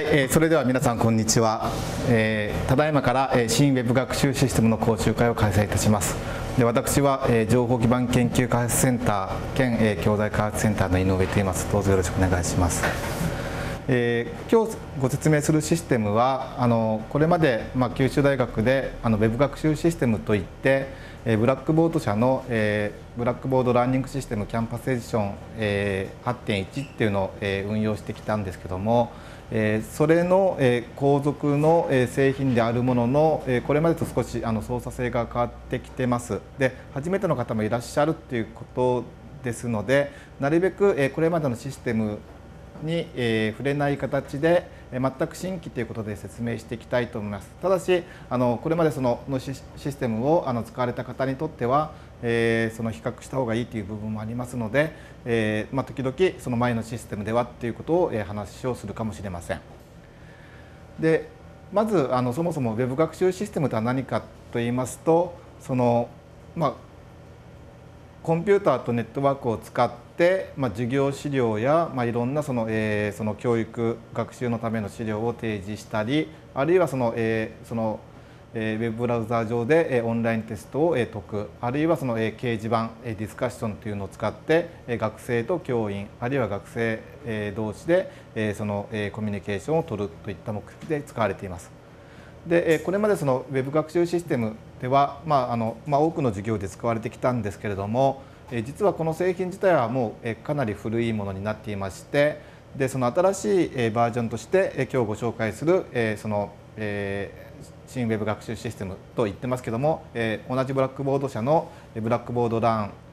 はい、それでは皆さんこんにちは。ただいまから、新ウェブ学習システムの講習会を開催いたします。で、私は、情報基盤研究開発センター兼、教材開発センターの井上と言います。どうぞよろしくお願いします。今日ご説明するシステムはこれまで、九州大学でウェブ学習システムといってブラックボード社の、ブラックボードラーニングシステムキャンパスエディション、8.1 っていうのを、運用してきたんですけども、それの、後続の、製品であるものの、これまでと少し操作性が変わってきてます。で、初めての方もいらっしゃるっていうことですので、なるべく、これまでのシステムに、触れない形で全く新規ということで説明していきたいと思います。ただしこれまでそのシステムを使われた方にとっては、その比較した方がいいという部分もありますので、時々その前のシステムではということを、話をするかもしれません。でまずそもそも Web 学習システムとは何かといいますと、コンピューターとネットワークを使って授業資料やいろんなその教育学習のための資料を提示したり、あるいはウェブブラウザー上でオンラインテストを解く、あるいはその掲示板ディスカッションというのを使って学生と教員あるいは学生同士でそのコミュニケーションを取るといった目的で使われています。でこれまでそのウェブ学習システムでは多くの授業で使われてきたんですけれども、実はこの製品自体はもうかなり古いものになっていまして、でその新しいバージョンとして今日ご紹介するその新ウェブ学習システムと言ってますけども、同じブラックボード社のブラックボードラン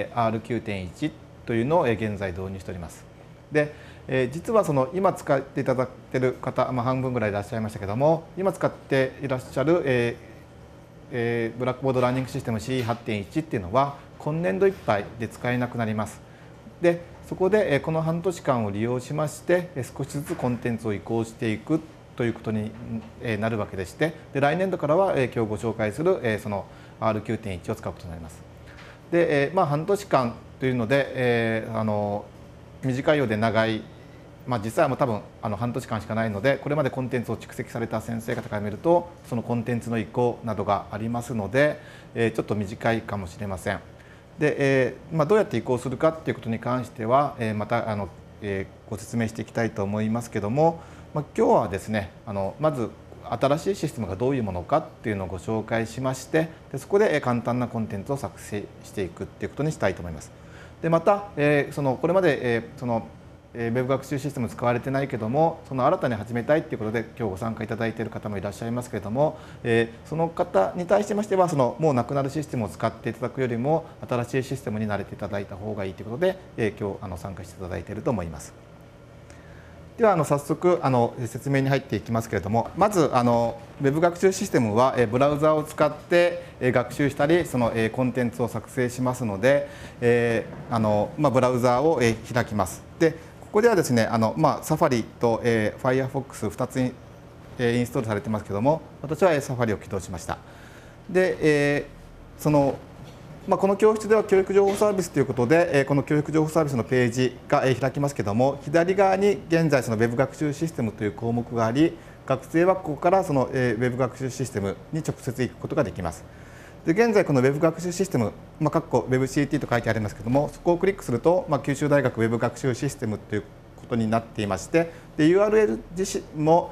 R9.1 というのを現在導入しております。で実はその今使っていただいている方、半分ぐらいいらっしゃいましたけども、今使っていらっしゃる、ブラックボードラーニングシステム C8.1 っていうのは今年度いっぱいで使えなくなります。でそこでこの半年間を利用しまして少しずつコンテンツを移行していくということになるわけでして、で来年度からは今日ご紹介するその R9.1 を使うことになります。で半年間というので短いようで長い、実際はもう多分半年間しかないので、これまでコンテンツを蓄積された先生方から見るとそのコンテンツの移行などがありますので、ちょっと短いかもしれません。でどうやって移行するかっていうことに関してはまたご説明していきたいと思いますけども、今日はですねまず新しいシステムがどういうものかっていうのをご紹介しまして、でそこで簡単なコンテンツを作成していくっていうことにしたいと思います。でまたこれまでウェブ学習システム使われてないけども、その新たに始めたいっていうことで今日ご参加いただいている方もいらっしゃいますけれども、その方に対してましてはもうなくなるシステムを使っていただくよりも新しいシステムに慣れていただいた方がいいということで、今日参加していただいていると思います。では早速説明に入っていきますけれども、まずウェブ学習システムはブラウザを使って学習したりそのコンテンツを作成しますので、ブラウザを開きます。でここではですねサファリとFirefox2 つインストールされてますけども、私はサファリを起動しました。でこの教室では教育情報サービスということで、この教育情報サービスのページが開きますけども、左側に現在その Web 学習システムという項目があり、学生はここからその Web 学習システムに直接行くことができます。で現在この Web 学習システム、WebCT と書いてありますけども、そこをクリックすると、九州大学 Web 学習システムということになっていまして、で URL 自身も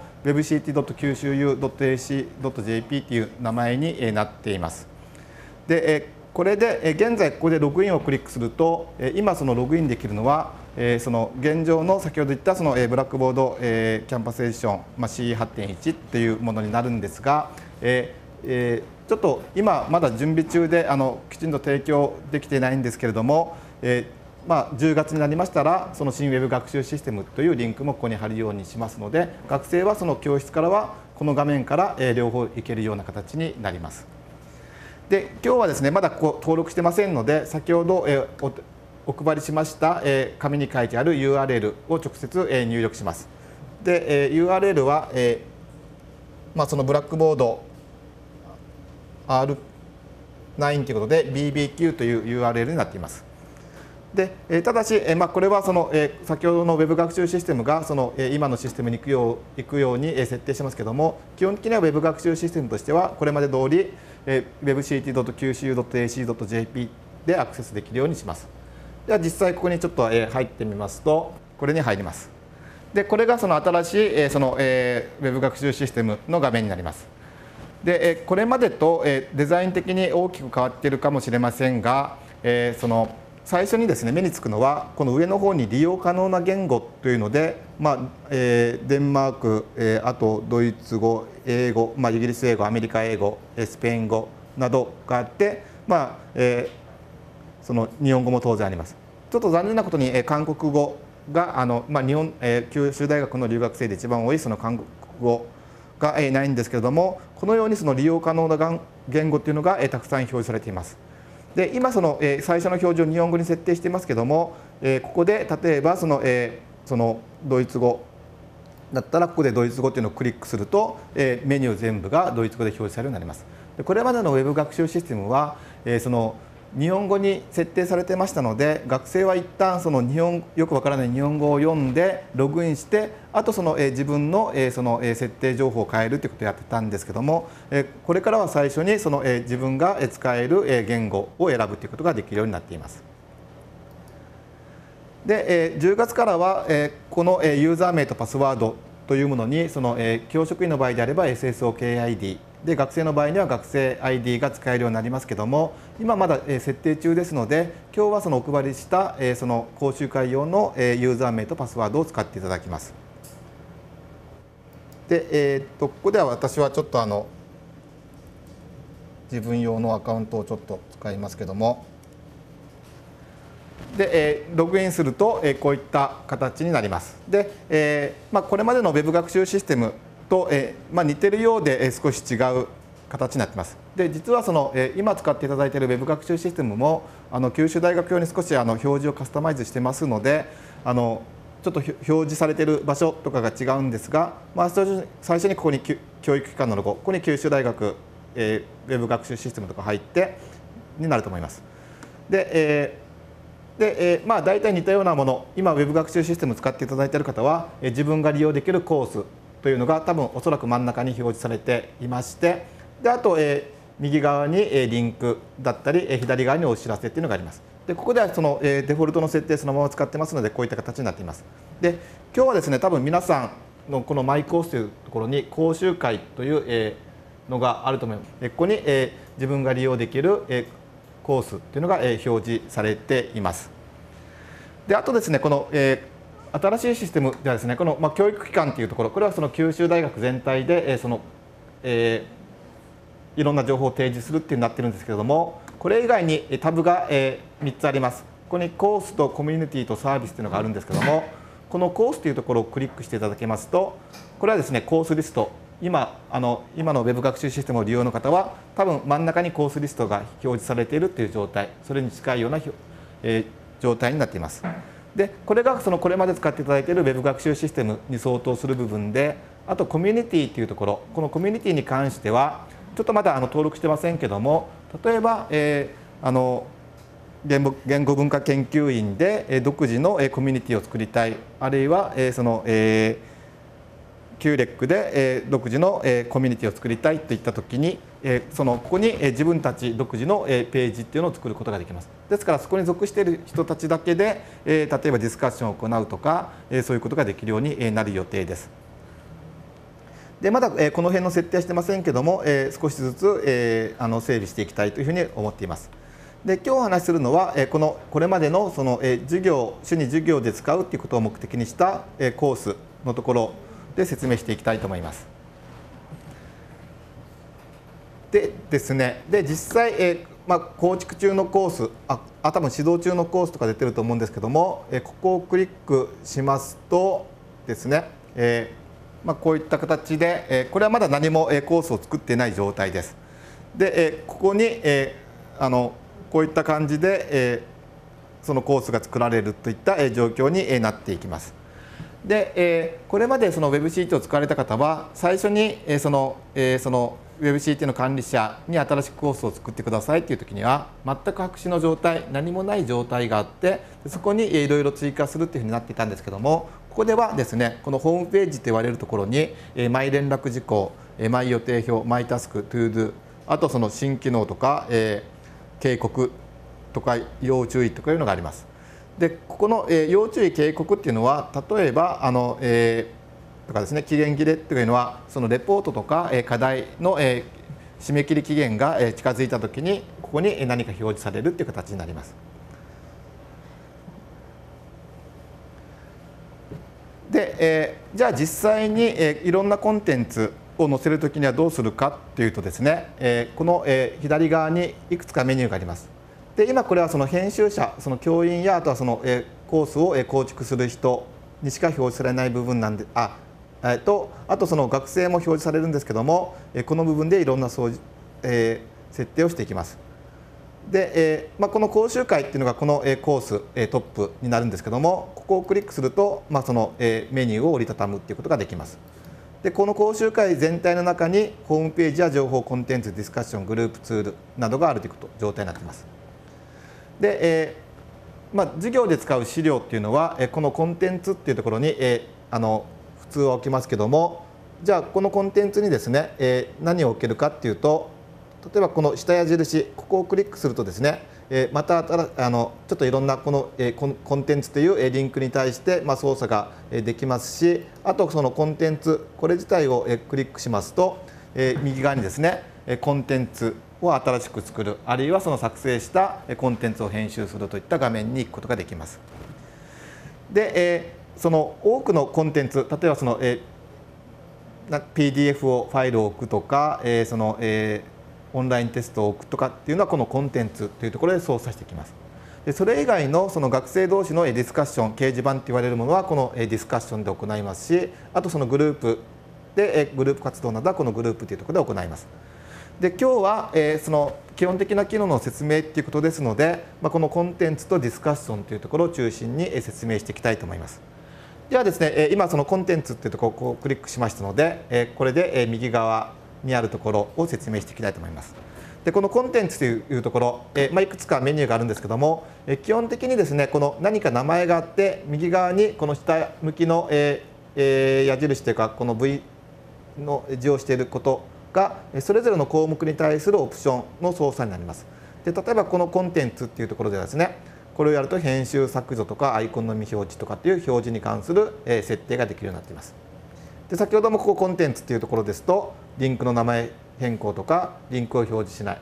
webct.kyushu.ac.jp という名前になっています。でこれで現在ここでログインをクリックすると、今そのログインできるのはその現状の先ほど言ったそのブラックボードキャンパスエディション C8.1 っていうものになるんですが、ちょっと今まだ準備中できちんと提供できていないんですけれども、10月になりましたらその新ウェブ学習システムというリンクもここに貼るようにしますので、学生はその教室からはこの画面から両方行けるような形になります。で今日はですねまだここ登録してませんので、先ほどお配りしました紙に書いてある URL を直接入力します。で URL はそのブラックボード R9 ということで BBQ という URL になっています。 でただし、これは先ほどの Web 学習システムが今のシステムに行くように設定してますけども、基本的には Web 学習システムとしてはこれまで通り webct.qcu.ac.jp でアクセスできるようにします。では実際ここにちょっと入ってみますと、これに入ります。でこれが新しいWeb 学習システムの画面になります。でこれまでとデザイン的に大きく変わっているかもしれませんが、最初にですね目につくのはこの上の方に利用可能な言語というので、デンマーク、あとドイツ語、英語、イギリス英語、アメリカ英語、スペイン語などがあって、その日本語も当然あります。ちょっと残念なことに韓国語が九州大学の留学生で一番多いその韓国語がないんですけれども、このようにその利用可能な言語というのがたくさん表示されています。で今最初の表示を日本語に設定していますけども、ここで例えばそのドイツ語だったらここでドイツ語というのをクリックするとメニュー全部がドイツ語で表示されるようになります。でこれまでの Web 学習システムは日本語に設定されてましたので、学生は一旦よくわからない日本語を読んでログインして、あと自分の設定情報を変えるということをやってたんですけども、これからは最初に自分が使える言語を選ぶということができるようになっています。で10月からはこのユーザー名とパスワードというものに教職員の場合であれば SSOKIDで、学生の場合には学生 ID が使えるようになりますけども、今まだ設定中ですので、今日はお配りした講習会用のユーザー名とパスワードを使っていただきます。で、ここでは私はちょっと自分用のアカウントをちょっと使いますけども、でログインするとこういった形になります。で、これまでの Web 学習システムと似てるようで少し違う形になっています。で実は今使っていただいている Web 学習システムも九州大学用に少し表示をカスタマイズしてますので、ちょっと表示されている場所とかが違うんですが、最初にここに教育機関のロゴ、ここに九州大学Web 学習システムとか入ってになると思います。で、大体似たようなもの、今 Web 学習システムを使っていただいている方は自分が利用できるコースというのが多分おそらく真ん中に表示されていまして、であと右側にリンクだったり左側にお知らせというのがあります。でここではデフォルトの設定そのまま使ってますので、こういった形になっています。で今日はですね、多分皆さんのこのマイコースというところに講習会というのがあると思います。ここに自分が利用できるコースというのが表示されています。であとですね、この新しいシステムではですね、この教育機関というところ、これは九州大学全体でいろんな情報を提示するっていうになってるんですけれども、これ以外にタブが3つあります。ここにコースとコミュニティとサービスというのがあるんですけども、このコースというところをクリックしていただけますと、これはですねコースリスト、今の Web 学習システムを利用の方は多分真ん中にコースリストが表示されているという状態、それに近いような状態になっています。でこれがこれまで使っていただいている Web 学習システムに相当する部分で、あとコミュニティというところ、このコミュニティに関してはちょっとまだ登録してませんけども、例えば言語文化研究員で独自のコミュニティを作りたい、あるいはQLEC で独自のコミュニティを作りたいといったときに、ここに自分たち独自のページっていうのを作ることができます。ですからそこに属している人たちだけで例えばディスカッションを行うとか、そういうことができるようになる予定です。でまだこの辺の設定はしてませんけども、少しずつ整備していきたいというふうに思っています。で今日お話しするのはこれまでの主に授業で使うということを目的にしたコースのところで説明していきたいと思います。でですね、で実際、構築中のコース、多分指導中のコースとか出てると思うんですけども、ここをクリックしますとですね、こういった形で、これはまだ何もコースを作っていない状態です。でここにこういった感じでそのコースが作られるといった状況になっていきます。 で、これまでその WebCT を使われた方は最初にその WebCT の管理者に新しくコースを作ってくださいっていう時には全く白紙の状態、何もない状態があって、そこにいろいろ追加するっていうふうになっていたんですけども、ここではですね、このホームページと言われるところにマイ連絡事項、マイ予定表、マイタスク、トゥードゥ、あとその新機能とか警告とか要注意とかいうのがあります。でここの要注意警告っていうのは、例えばとかですね、期限切れというのはそのレポートとか課題の締め切り期限が近づいたときにここに何か表示されるという形になります。で、じゃあ実際にいろんなコンテンツを載せるときにはどうするかというとですね、この左側にいくつかメニューがあります。で今これはその編集者、その教員やあとはそのコースを構築する人にしか表示されない部分なんで、あとその学生も表示されるんですけども、この部分でいろんな設定をしていきます。で、この講習会っていうのがこのコーストップになるんですけども、ここをクリックすると、そのメニューを折りたたむっていうことができます。でこの講習会全体の中にホームページや情報コンテンツ、ディスカッション、グループツールなどがあるという状態になっています。で、授業で使う資料っていうのはこのコンテンツっていうところに普通は置きますけども、じゃあこのコンテンツにですね何を置けるかっていうと、例えばこの下矢印、ここをクリックするとですねまたちょっといろんなこのコンテンツというリンクに対して操作ができますし、あとそのコンテンツこれ自体をクリックしますと右側にですねコンテンツを新しく作る、あるいはその作成したコンテンツを編集するといった画面に行くことができます。で、その多くのコンテンツ、例えばそのPDF をファイルを置くとかそのオンラインテストを置くとかっていうのはこのコンテンツというところで操作していきます。でそれ以外のその学生同士のディスカッション、掲示板って言われるものはこのディスカッションで行いますし、あとそのグループでグループ活動などはこのグループというところで行います。で今日はその基本的な機能の説明っていうことですので、このコンテンツとディスカッションというところを中心に説明していきたいと思います。ではですね、今そのコンテンツっていうところをこうクリックしましたので、これで右側にあるところを説明していきたいと思います。でこのコンテンツというところ、いくつかメニューがあるんですけども、基本的にですねこの何か名前があって右側にこの下向きの矢印というかこの V の字をしていることがそれぞれの項目に対するオプションの操作になります。で例えばこのコンテンツっていうところではですね、これをやると編集削除とかアイコンの未表示とかっていう表示に関する設定ができるようになっています。で先ほどもここコンテンツっていうところですとリンクの名前変更とかリンクを表示しない、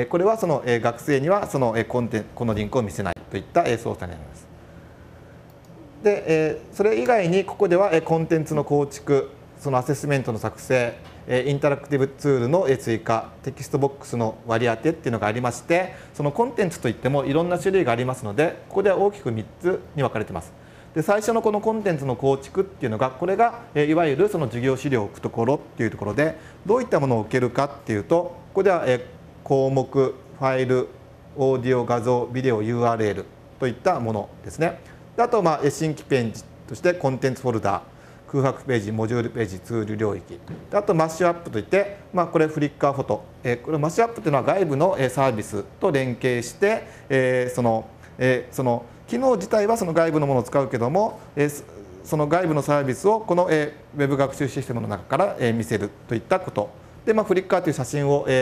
これはその学生にはそのこのリンクを見せないといった操作になります。でそれ以外にここではコンテンツの構築、そのアセスメントの作成、インタラクティブツールの追加、テキストボックスの割り当てっていうのがありまして、そのコンテンツといってもいろんな種類がありますので、ここでは大きく3つに分かれています。で最初のこのコンテンツの構築っていうのが、これがいわゆるその授業資料を置くところっていうところで、どういったものを置けるかっていうと、ここでは項目、ファイル、オーディオ、画像、ビデオ、URL といったものですね。であと新規ページとしてコンテンツフォルダ、空白ページ、モジュールページ、ツール領域、あとマッシュアップといって、これフリッカーフォト、これマッシュアップというのは外部のサービスと連携して、その機能自体はその外部のものを使うけども、その外部のサービスをこのウェブ学習システムの中から見せるといったことで、フリッカーという写真を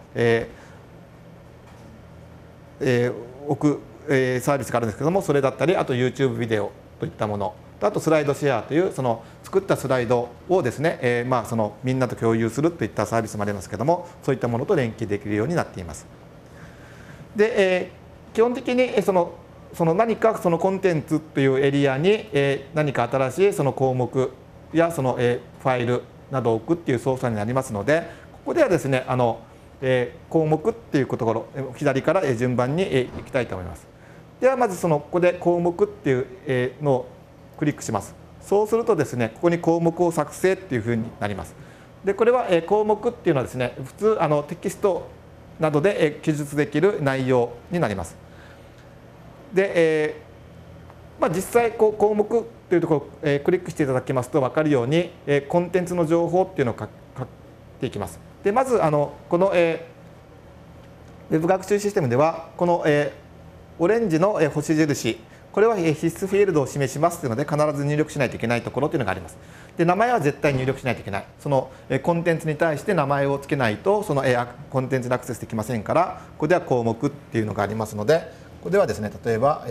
置くサービスがあるんですけども、それだったり、あと YouTube ビデオといったもの、あとスライドシェアというその作ったスライドをですね、そのみんなと共有するといったサービスもありますけども、そういったものと連携できるようになっています。で、基本的にその何かそのコンテンツというエリアに何か新しいその項目やそのファイルなどを置くっていう操作になりますので、ここではですね項目っていうところ、左から順番にいきたいと思います。ではまずここで項目っていうのをクリックします。そうするとですね、ここに項目を作成っていうふうになります。でこれは項目っていうのはですね、普通テキストなどで記述できる内容になります。で、 実際項目というところをクリックしていただきますと分かるようにコンテンツの情報っていうのを書っていきます。でまずこのウェブ学習システムではこのオレンジの星印、これは必須フィールドを示しますというので必ず入力しないといけないところというのがあります。で名前は絶対入力しないといけない。そのコンテンツに対して名前を付けないとそのコンテンツにアクセスできませんから、ここでは項目っていうのがありますので、ここではですね、例えば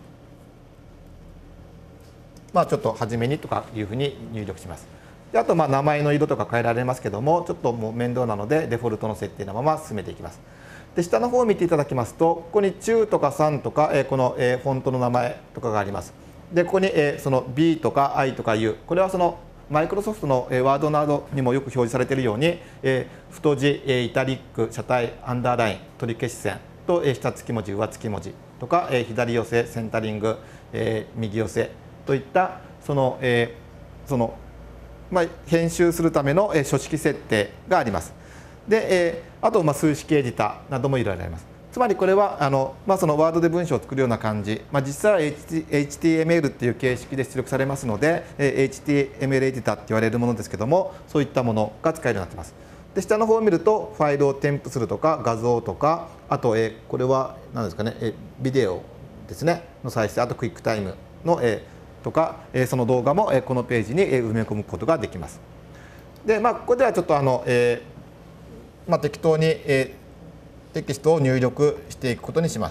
ちょっと初めにとかいうふうに入力します。であと名前の色とか変えられますけども、ちょっともう面倒なのでデフォルトの設定のまま進めていきます。で下の方を見ていただきますと、ここに中とか3とかこのフォントの名前とかがあります。でここにその B とか I とか U、 これはそのマイクロソフトのワードなどにもよく表示されているように太字、イタリック、車体、アンダーライン、取り消し線と下付き文字、上付き文字とか左寄せ、センタリング、右寄せといった編集するための書式設定があります。であと数式エディターなどもいろいろあります。つまりこれはそのワードで文章を作るような感じ、実際は HTML っていう形式で出力されますので HTML エディターって言われるものですけども、そういったものが使えるようになっています。で下の方を見るとファイルを添付するとか画像とか、あとこれは何ですかね、ビデオですねの再生、あとクイックタイムのとかその動画もこのページに埋め込むことができます。でここではちょっと適当にテキストを入力していくことにします。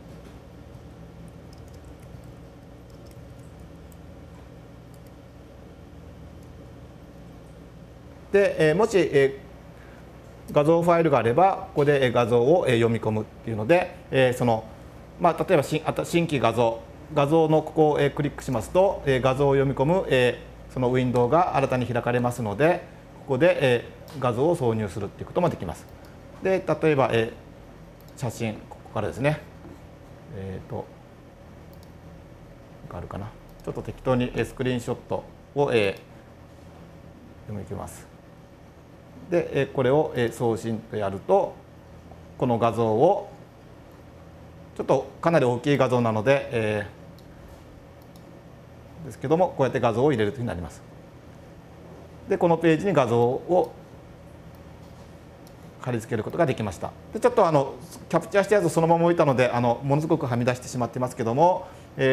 でもし画像ファイルがあればここで画像を読み込むっていうので例えば新規画像のここをクリックしますと画像を読み込むそのウィンドウが新たに開かれますので、ここで画像を挿入するっていうこともできます。で例えば写真、ここからですねあるかな、ちょっと適当にスクリーンショットを読み込みます。でこれを送信とやると、この画像をちょっとかなり大きい画像なのでですけども、こうやって画像を入れるというふうになります。でこのページに画像を貼り付けることができました。でちょっとキャプチャーしたやつをそのまま置いたのでものすごくはみ出してしまっていますけども、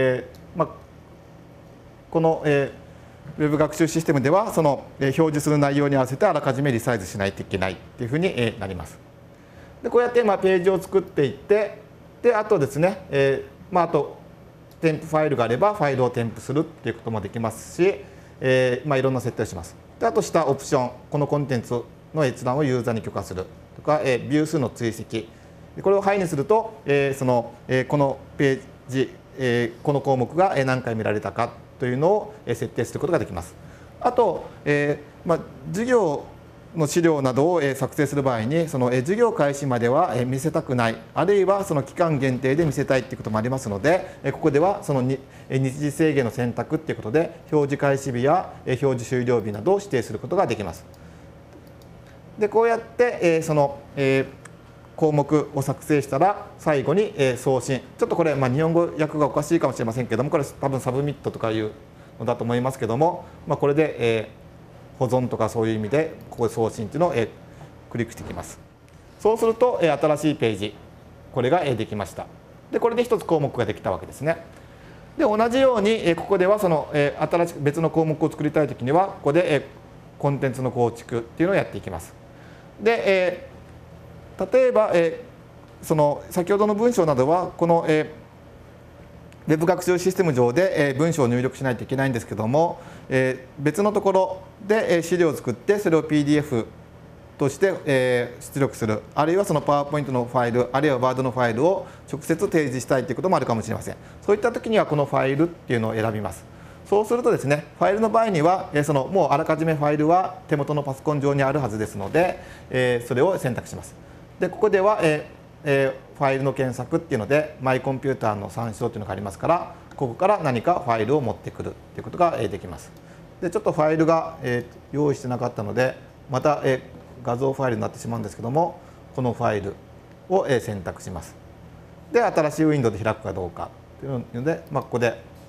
このウェブ学習システムではその表示する内容に合わせてあらかじめリサイズしないといけないというふうになります。でこうやってページを作っていって、であとですねあと添付ファイルがあればファイルを添付するっていうこともできますし、いろんな設定をします。であと下オプション、このコンテンツの閲覧をユーザーに許可するとか、ビュー数の追跡、これをハイにするとこのページ、この項目が何回見られたかというのを設定することができます。あと、授業の資料などを作成する場合に、その授業開始までは見せたくない、あるいはその期間限定で見せたいということもありますので、ここではその日時制限の選択ということで表示開始日や表示終了日などを指定することができます。でこうやってその項目を作成したら最後に送信、ちょっとこれ日本語訳がおかしいかもしれませんけども、これ多分サブミットとかいうのだと思いますけども、これで保存とかそういう意味でここで送信というのをクリックしていきます。そうすると新しいページ、これができました。でこれで一つ項目ができたわけですね。で同じようにここではその新しく別の項目を作りたいときにはここでコンテンツの構築っていうのをやっていきます。で例えばその先ほどの文章などはこのウェブ学習システム上で文章を入力しないといけないんですけども、別のところで資料を作ってそれを PDF として出力する、あるいはそのパワーポイントのファイル、あるいはワードのファイルを直接提示したいということもあるかもしれません。そういった時にはこのファイルっていうのを選びます。そうするとですね、ファイルの場合にはもうあらかじめファイルは手元のパソコン上にあるはずですので、それを選択します。でここではファイルの検索っていうのでマイコンピューターの参照というのがありますから、ここから何かファイルを持ってくるということができます。でちょっとファイルが用意してなかったのでまた画像ファイルになってしまうんですけども、このファイルを選択します。で新しいウィンドウで開くかどうかというので、ここで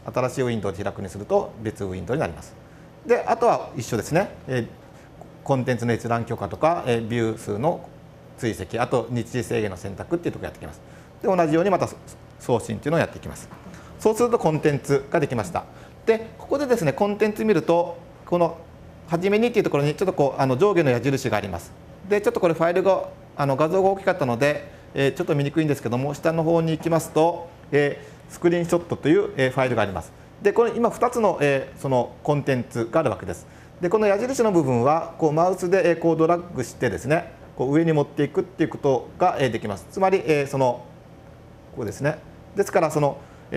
新しいウィンドウで開くにすると別ウィンドウになります。であとは一緒ですね、コンテンツの閲覧許可とか、ビュー数の追跡、あと日時制限の選択っていうところをやっていきます。で同じようにまた送信っていうのをやっていきます。そうするとコンテンツができました。でここでですねコンテンツ見るとこの初めにっていうところにちょっとこう上下の矢印があります。でちょっとこれファイルが画像が大きかったので、ちょっと見にくいんですけども、下の方に行きますと、スクリーンショットという、ファイルがあります。でこれ今2つの、そのコンテンツがあるわけです。でこの矢印の部分はこうマウスでこうドラッグしてですねこう上に持っていくっていうことができます。つまりそのここですね。ですからその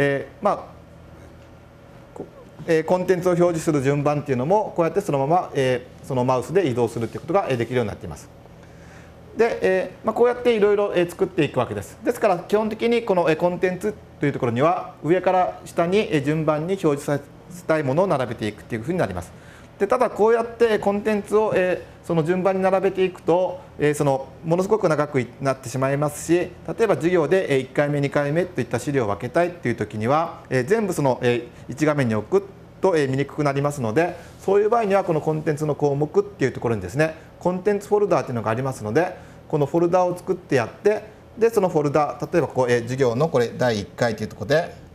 コンテンツを表示する順番っていうのもこうやってそのままそのマウスで移動するっていうことができるようになっています。でこうやっていろいろ作っていくわけです。ですから基本的にこのコンテンツというところには上から下に順番に表示させたいものを並べていくっていうふうになります。でただこうやってコンテンツをその順番に並べていくとそのものすごく長くなってしまいますし、例えば授業で1回目2回目といった資料を分けたいっていう時には全部その1画面に置くと見にくくなりますので、そういう場合にはこのコンテンツの項目っていうところにですねコンテンツフォルダーっていうのがありますので、このフォルダーを作ってやって、でそのフォルダー例えばここ授業のこれ第1回というところで。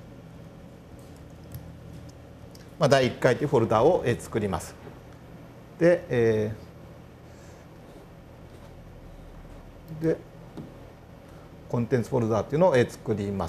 第1回というフォルダを作ります。で、コンテンツフォルダというのを作ります。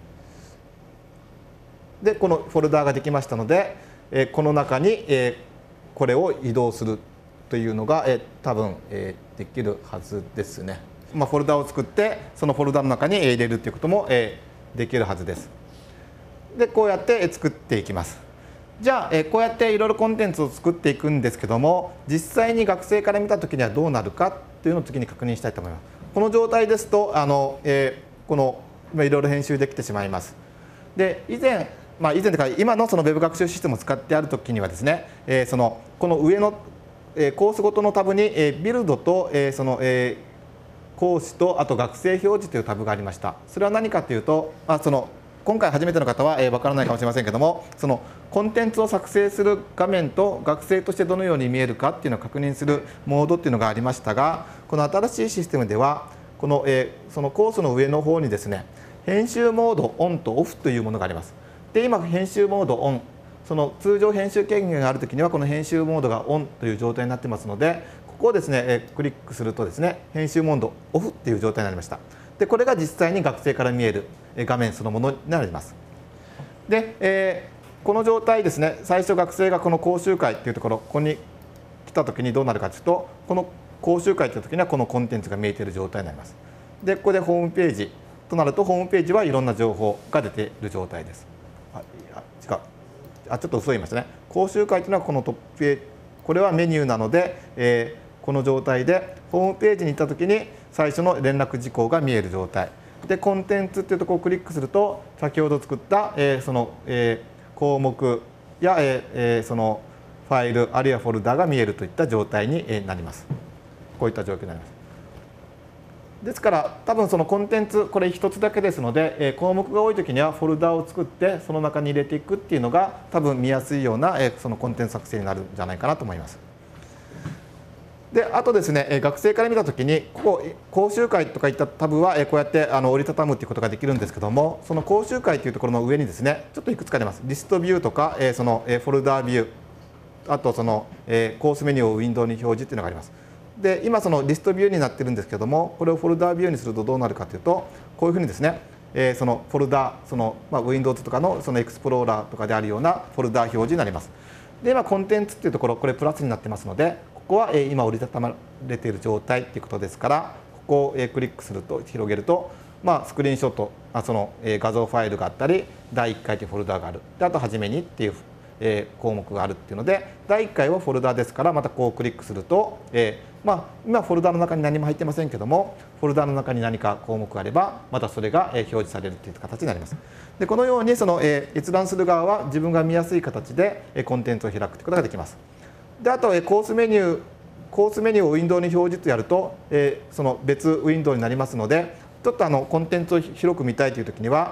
でこのフォルダができましたので、この中にこれを移動するというのが多分できるはずですね。フォルダを作ってそのフォルダの中に入れるということもできるはずです。でこうやって作っていきます。じゃあこうやっていろいろコンテンツを作っていくんですけども、実際に学生から見た時にはどうなるかというのを次に確認したいと思います。この状態ですとこのいろいろ編集できてしまいます。で以前というか今のその Web 学習システムを使ってある時にはですね、この上のコースごとのタブにビルドとその講師とあと学生表示というタブがありました。それは何かというと、今回初めての方はわからないかもしれませんけども、そのコンテンツを作成する画面と学生としてどのように見えるかっていうのを確認するモードっていうのがありましたが、この新しいシステムではこのそのコースの上の方にですね編集モードオンとオフというものがあります。で今編集モードオン、その通常編集権限があるときにはこの編集モードがオンという状態になってますので、ここをですねクリックするとですね編集モードオフっていう状態になりました。でこれが実際に学生から見える画面そのものになります。で、この状態ですね、最初学生がこの講習会っていうところ、ここに来た時にどうなるかというと、この講習会という時にはこのコンテンツが見えている状態になります。でここでホームページとなると、ホームページはいろんな情報が出ている状態です。ちょっと嘘言いましたね。講習会というのはこのトップページ、これはメニューなので、この状態でホームページに行った時に最初の連絡事項が見える状態で、コンテンツっていうところをクリックすると先ほど作ったその項目やそのファイルあるいはフォルダが見えるといった状態になります。こういった状況になります。ですから多分そのコンテンツこれ一つだけですので、項目が多い時にはフォルダを作ってその中に入れていくっていうのが多分見やすいようなそのコンテンツ作成になるんじゃないかなと思います。であとですね、学生から見たときにここ講習会とかいったタブはこうやって折りたたむということができるんですけども、その講習会というところの上にですねちょっといくつかあります。リストビューとかそのフォルダービュー、あとそのコースメニューをウィンドウに表示というのがあります。で今そのリストビューになってるんですけども、これをフォルダービューにするとどうなるかというと、こういうふうにですねそのフォルダそのWindows とかのそのエクスプローラーとかであるようなフォルダー表示になります。で今コンテンツっていうところこれプラスになってますので、ここは今折りたたまれている状態っていうことですから、ここをクリックすると広げると、スクリーンショットその画像ファイルがあったり第1回というフォルダがある、であとはじめにっていう項目があるっていうので、第1回はフォルダですから、またこうクリックすると今フォルダの中に何も入ってませんけども、フォルダの中に何か項目があればまたそれが表示されるという形になります。でこのようにその閲覧する側は自分が見やすい形でコンテンツを開くということができます。であとコースメニューをウィンドウに表示とやるとその別ウィンドウになりますので、ちょっとコンテンツを広く見たいという時にはこ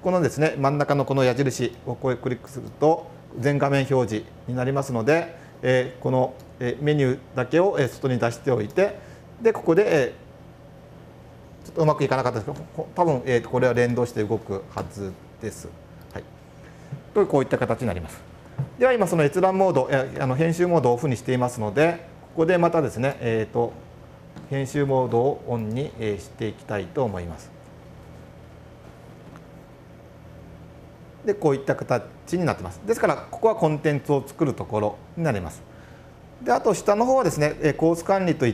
このですね真ん中のこの矢印をこうクリックすると全画面表示になりますので、このメニューだけを外に出しておいて、でここでちょっとうまくいかなかったですけど、多分これは連動して動くはずです。はい、とこういった形になります。では今その閲覧モード、編集モードをオフにしていますので、ここでまたですね、編集モードをオンにしていきたいと思います。でこういった形になってます。ですからここはコンテンツを作るところになります。であと下の方はですねコース管理といって、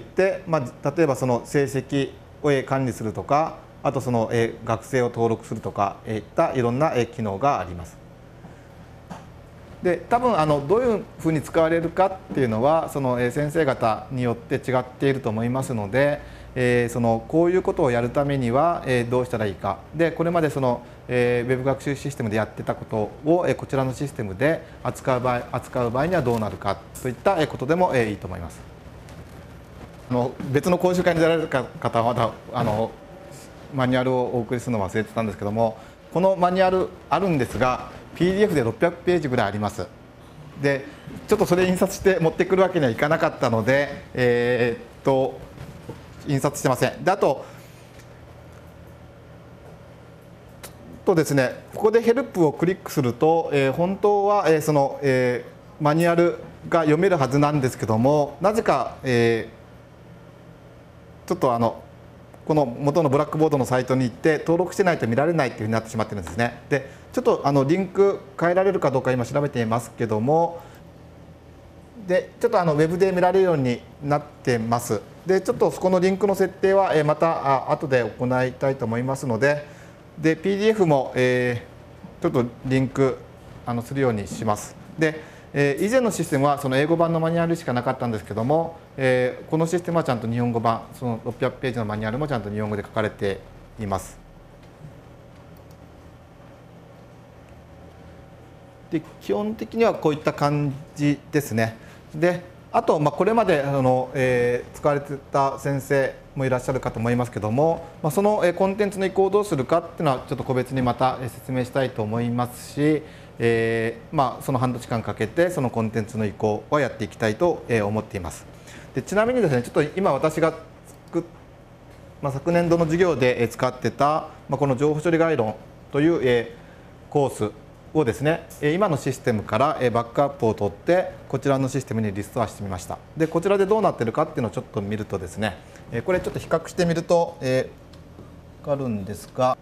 例えばその成績を管理するとか、あとその学生を登録するとかいったいろんな機能があります。で多分どういうふうに使われるかっていうのはその先生方によって違っていると思いますので、こういうことをやるためにはどうしたらいいか、でこれまでそのウェブ学習システムでやってたことをこちらのシステムで扱う場合にはどうなるかといったことでもいいと思います。別の講習会に出られる方はまだマニュアルをお送りするのを忘れてたんですけども、このマニュアルあるんですが PDF で600ページぐらいあります。でちょっとそれ印刷して持ってくるわけにはいかなかったので、印刷してません。であとですね、ここでヘルプをクリックすると、本当は、マニュアルが読めるはずなんですけども、なぜか、ちょっとこの元のブラックボードのサイトに行って登録してないと見られないというふうになってしまってるんですね。でちょっとリンク変えられるかどうか今調べていますけども、でちょっとウェブで見られるようになってます。でちょっとそこのリンクの設定はまた後で行いたいと思いますので、PDF もちょっとリンクするようにします。で以前のシステムはその英語版のマニュアルしかなかったんですけども、このシステムはちゃんと日本語版、その600ページのマニュアルもちゃんと日本語で書かれています。で基本的にはこういった感じですね。であとこれまで使われてた先生もいらっしゃるかと思いますけども、そのコンテンツの移行をどうするかっていうのはちょっと個別にまた説明したいと思いますし、その半年間かけてそのコンテンツの移行をやっていきたいと思っています。でちなみにですね、ちょっと今私が昨年度の授業で使ってたこの情報処理概論というコースをですね、今のシステムからバックアップを取ってこちらのシステムにリストアしてみました。でこちらでどうなってるかっていうのをちょっと見るとですね、これちょっと比較してみると分かるんですが、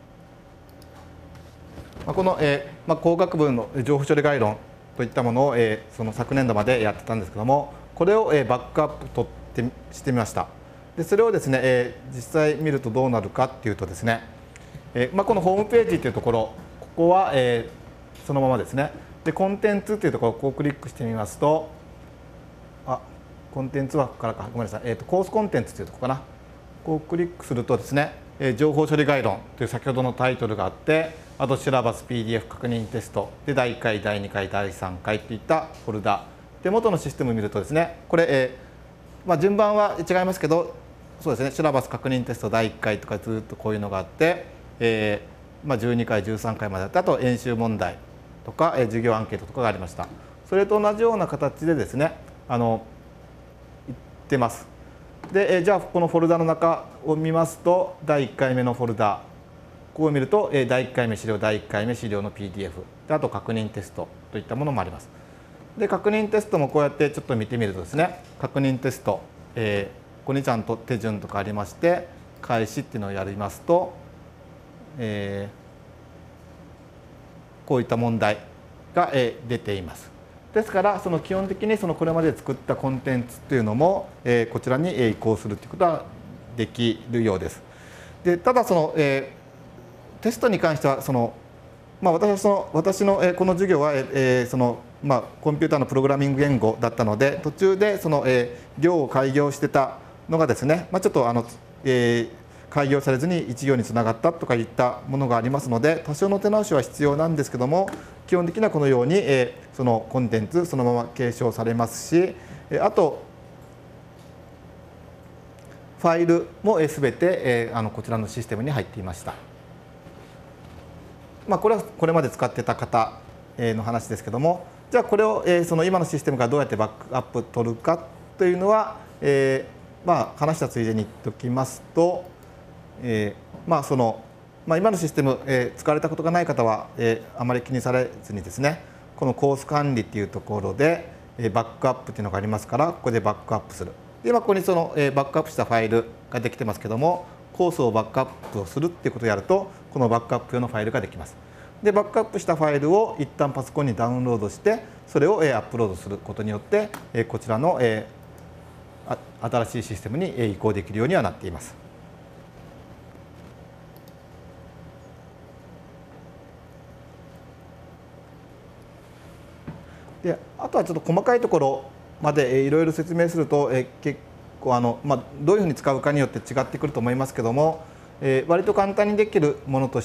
この工学部の情報処理概論といったものをその昨年度までやってたんですけども、これをバックアップ取ってしてみました。でそれをですね実際見るとどうなるかっていうとですね、このホームページというところ、ここはそのままですね。でコンテンツというところをこうクリックしてみますと、コンテンツ枠からか、ごめんなさい、コースコンテンツというところかな、こうクリックするとですね、情報処理概論という先ほどのタイトルがあって、あとシラバス PDF 確認テストで第1回第2回第3回といったフォルダで、元のシステムを見るとですね、これ、順番は違いますけど、そうですね、シラバス確認テスト第1回とかずっとこういうのがあって、12回13回まであって、あと演習問題とか授業アンケートとかがありました。それと同じような形でですね言ってます。でじゃあこのフォルダの中を見ますと、第1回目のフォルダ、ここを見ると第1回目資料、第1回目資料の PDF で、あと確認テストといったものもあります。で確認テストもこうやってちょっと見てみるとですね、確認テスト、ここにちゃんと手順とかありまして、開始っていうのをやりますと、こういった問題が出ています。ですからその基本的にそのこれまで作ったコンテンツというのもこちらに移行するということはできるようです。でただそのテストに関しては私のこの授業はコンピューターのプログラミング言語だったので、途中でその行を開業してたのがですね、ちょっと開業されずに1行につながったとかいったものがありますので、多少の手直しは必要なんですけども、基本的にはこのようにそのコンテンツそのまま継承されますし、あとファイルも全てこちらのシステムに入っていました。 これはこれまで使ってた方の話ですけども、じゃあこれをその今のシステムからどうやってバックアップ取るかというのは、話したついでに言っておきますと、今のシステム、使われたことがない方は、あまり気にされずにですね、このコース管理っていうところでバックアップっていうのがありますから、ここでバックアップする。で今ここにそのバックアップしたファイルができてますけども、コースをバックアップをするっていうことをやると、このバックアップ用のファイルができます。でバックアップしたファイルを一旦パソコンにダウンロードして、それをアップロードすることによって、こちらの新しいシステムに移行できるようにはなっています。であとはちょっと細かいところまでいろいろ説明すると、結構どういうふうに使うかによって違ってくると思いますけども、割と簡単にできるものとして、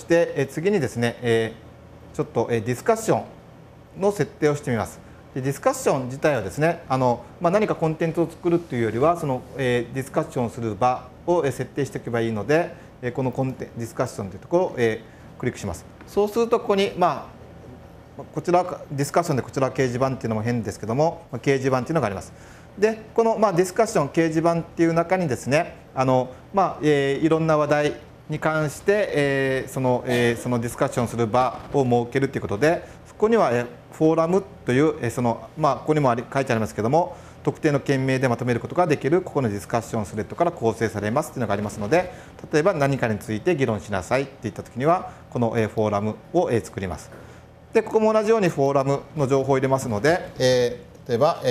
次にですね、ちょっとディスカッションの設定をしてみます。でディスカッション自体はですね、何かコンテンツを作るというよりは、そのディスカッションをする場を設定しておけばいいので、このディスカッションというところをクリックします。そうするとここにこちらディスカッションでこちらは掲示板っていうのも変ですけども、掲示板っていうのがあります。でこのディスカッション掲示板っていう中にですね、いろんな話題に関して、そのディスカッションする場を設けるということで、そこにはフォーラムという、ここにも書いてありますけども、特定の件名でまとめることができるここのディスカッションスレッドから構成されますというのがありますので、例えば何かについて議論しなさいっていったときには、このフォーラムを作ります。でここも同じようにフォーラムの情報を入れますので、例えば、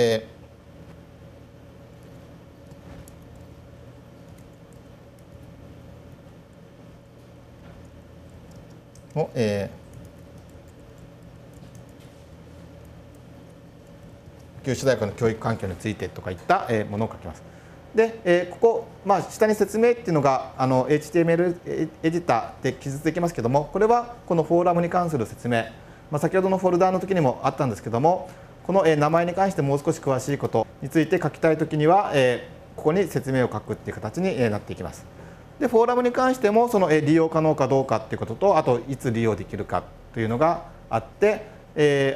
九州大学の教育環境についてとかいったものを書きます。で、ここ、下に説明っていうのがHTML エディターで記述できますけども、これはこのフォーラムに関する説明、先ほどのフォルダーの時にもあったんですけども、この名前に関してもう少し詳しいことについて書きたい時には、ここに説明を書くっていう形になっていきます。でフォーラムに関してもその利用可能かどうかっていうことと、あといつ利用できるかというのがあって、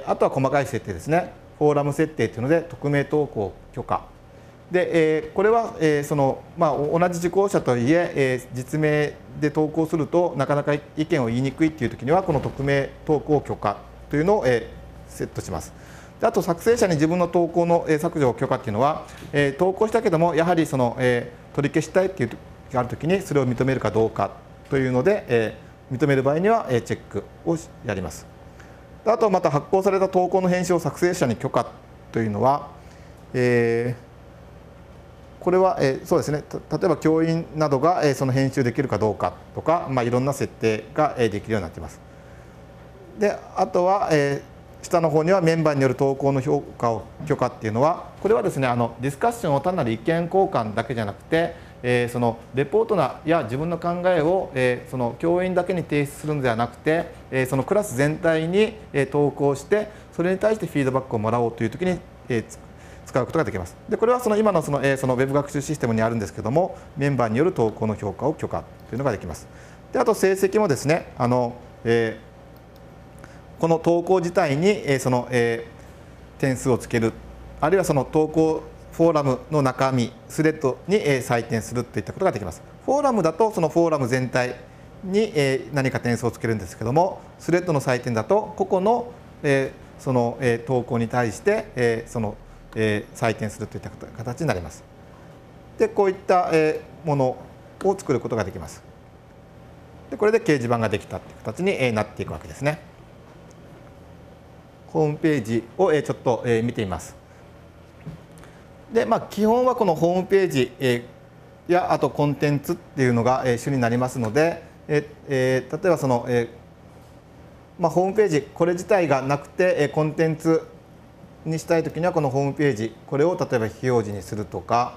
あとは細かい設定ですね。フォーラム設定というので匿名投稿許可で、これは、同じ受講者とはいえ、実名で投稿するとなかなか意見を言いにくいっていう時には、この匿名投稿許可というのを、セットします。であと作成者に自分の投稿の削除許可っていうのは、投稿したけどもやはりその、取り消したいっていう時がある時にそれを認めるかどうかというので、認める場合にはチェックをやります。あとまた発行された投稿の編集を作成者に許可というのは、これはそうですね、例えば教員などがその編集できるかどうかとか、いろんな設定ができるようになっています。であとは下の方にはメンバーによる投稿の許可っていうのは、これはですねディスカッションを単なる意見交換だけじゃなくて、そのレポートや自分の考えをその教員だけに提出するのではなくて、そのクラス全体に投稿して、それに対してフィードバックをもらおうという時に使うことができます。でこれは今のそのウェブ学習システムにあるんですけども、メンバーによる投稿の評価を許可というのができます。であと成績もですね、この投稿自体に点数をつける、あるいはその投稿フォーラムの中身スレッドに採点するといったことができます。フォーラムだとそのフォーラム全体に何か点数をつけるんですけども、スレッドの採点だと個々のその投稿に対して採点するといった形になります。でこういったものを作ることができます。でこれで掲示板ができたという形になっていくわけですね。ホームページをちょっと見てみます。で基本はこのホームページやあとコンテンツっていうのが主になりますので、例えばそのホームページこれ自体がなくてコンテンツにしたいときにはこのホームページこれを例えば非表示にするとか、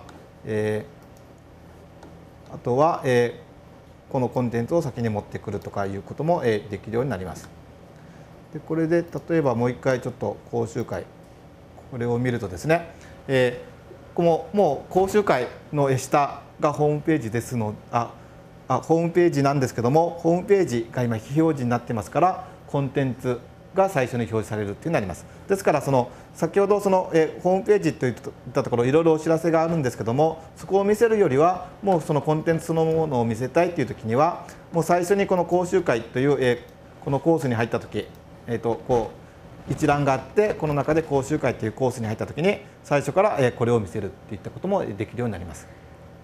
あとはこのコンテンツを先に持ってくるとかいうこともできるようになります。でこれで例えばもう一回ちょっと講習会これを見るとですね、もう講習会の下がホームページですのホームページなんですけども、ホームページが今非表示になってますから、 コンテンツが最初に表示されるっていうになります。ですから先ほどホームページといったところいろいろお知らせがあるんですけども、そこを見せるよりはもうそのコンテンツそのものを見せたいという時にはもう最初にこの講習会という、このコースに入った時、こう一覧があって、この中で講習会というコースに入った時に最初から、これを見せるといったこともできるようになります。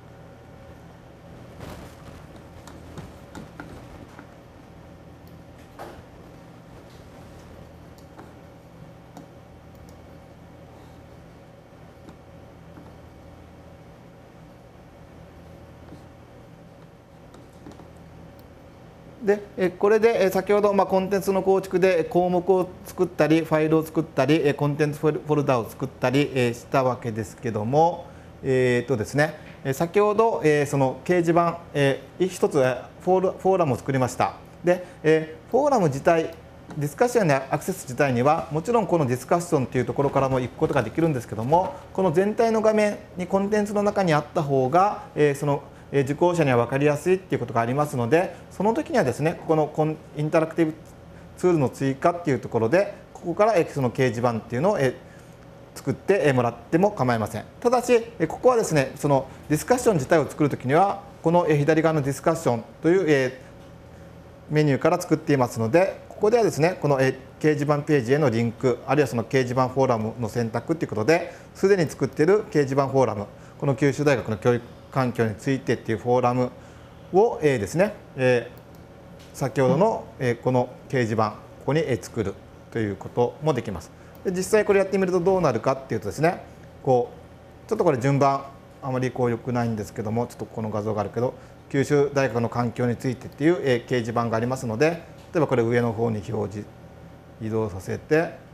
でこれで先ほどコンテンツの構築で項目を作ったりファイルを作ったりコンテンツフォルダを作ったりしたわけですけども、ですね、先ほどその掲示板一つフォーラムを作りました。でフォーラム自体ディスカッションやアクセス自体にはもちろんこのディスカッションというところからも行くことができるんですけども、この全体の画面にコンテンツの中にあった方がその受講者には分かりやすいっていうことがありますので、その時にはですね、このインタラクティブツールの追加っていうところでここからその掲示板っていうのを作ってもらっても構いません。ただしここはですね、そのディスカッション自体を作る時にはこの左側のディスカッションというメニューから作っていますので、ここではですね、この掲示板ページへのリンク、あるいはその掲示板フォーラムの選択ということで、すでに作っている掲示板フォーラム、この九州大学の教育環境についてっていうフォーラムをですね、先ほどのこの掲示板、ここに作るということもできます。で実際これやってみるとどうなるかっていうとですね、こうちょっとこれ順番あまり良くないんですけども、ちょっとこの画像があるけど、九州大学の環境についてっていう掲示板がありますので、例えばこれ上の方に表示移動させて、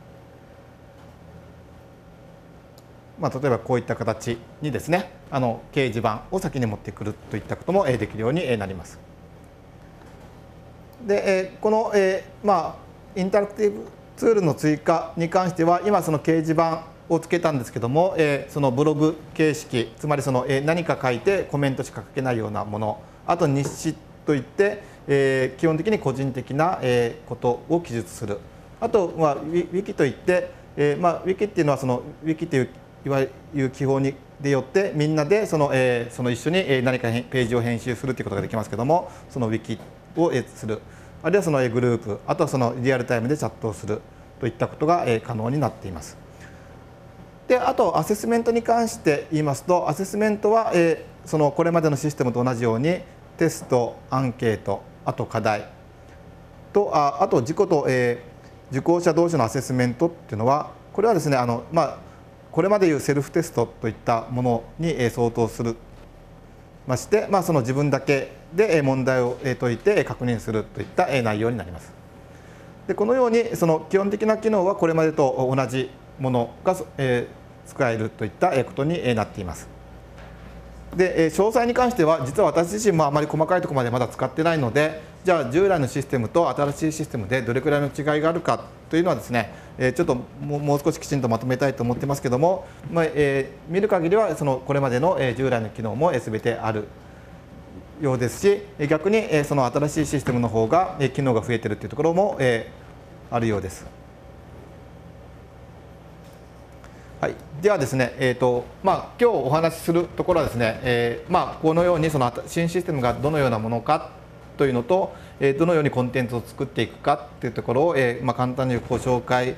例えばこういった形にですね、掲示板を先に持ってくるといったこともできるようになります。でこのインタラクティブツールの追加に関しては、今その掲示板をつけたんですけども、そのブログ形式、つまりその何か書いてコメントしか書けないようなもの、あと日誌といって基本的に個人的なことを記述する、あとウィキといってウィキっていうのはそのウィキといういわゆる記法にでよってみんなでその一緒に何かページを編集するということができますけども、そのウィキをする、あるいはそのグループ、あとはそのリアルタイムでチャットをするといったことが可能になっています。であとアセスメントに関して言いますと、アセスメントはそのこれまでのシステムと同じようにテスト、アンケート、あと課題とあと自己と受講者同士のアセスメントっていうのは、これはですねこれまでいうセルフテストといったものに相当するまして、その自分だけで問題を解いて確認するといった内容になります。でこのようにその基本的な機能はこれまでと同じものが使えるといったことになっています。で詳細に関しては実は私自身もあまり細かいところまでまだ使ってないので、じゃあ従来のシステムと新しいシステムでどれくらいの違いがあるかというのはですね、ちょっともう少しきちんとまとめたいと思ってますけども、見る限りはそのこれまでの従来の機能も全てあるようですし、逆にその新しいシステムの方が機能が増えているというところもあるようです。はい、ではですね、今日お話しするところはですね、このようにその新システムがどのようなものかというのと、どのようにコンテンツを作っていくかというところを簡単にご紹介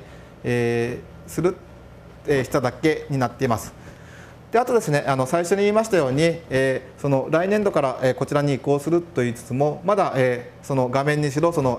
しただけになっています。であとですね、最初に言いましたように、その来年度からこちらに移行すると言いつつも、まだその画面にしろ教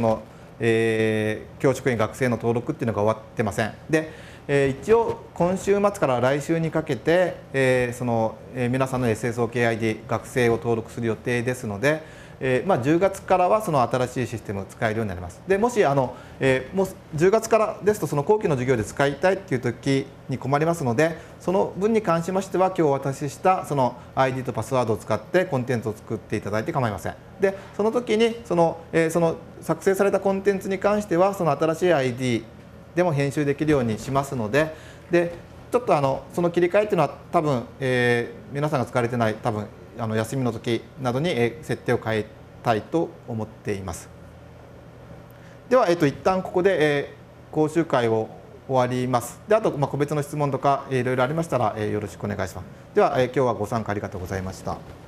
職員学生の登録っていうのが終わってません。で一応今週末から来週にかけて皆さんの SSOKID 学生を登録する予定ですので、10月からはその新しいシステムを使えるようになります。でもしもう10月からですとその後期の授業で使いたいっていう時に困りますので、その分に関しましては今日お渡ししたその ID とパスワードを使ってコンテンツを作っていただいて構いません。でその時にその作成されたコンテンツに関してはその新しい IDでも編集できるようにしますので、ちょっとその切り替えっていうのは多分、皆さんが使われてない多分休みの時などに設定を変えたいと思っています。 では、一旦ここで、講習会を終わります。で、あと、個別の質問とか、いろいろありましたら、よろしくお願いします。では、今日はご参加ありがとうございました。